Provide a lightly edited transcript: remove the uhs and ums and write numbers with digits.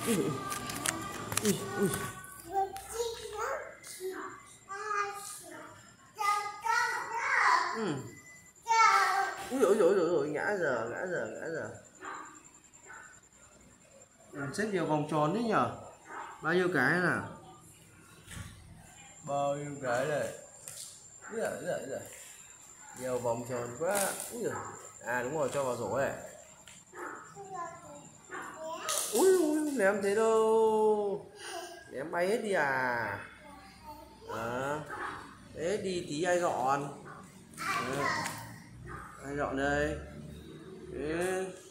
Ui, ui, ui. Ui ôi ôi ôi, ngã giờ, ngã giờ, ngã giờ. Rất nhiều vòng tròn đấy nhở. Bao nhiêu cái nào? Bao nhiêu cái này? Rồi. Nhiều vòng tròn quá. À đúng rồi, cho vào rổ này. Ui, ném thế đâu. Ném bay hết đi à. Thế đi tí ai dọn. Ai dọn đây. Thế.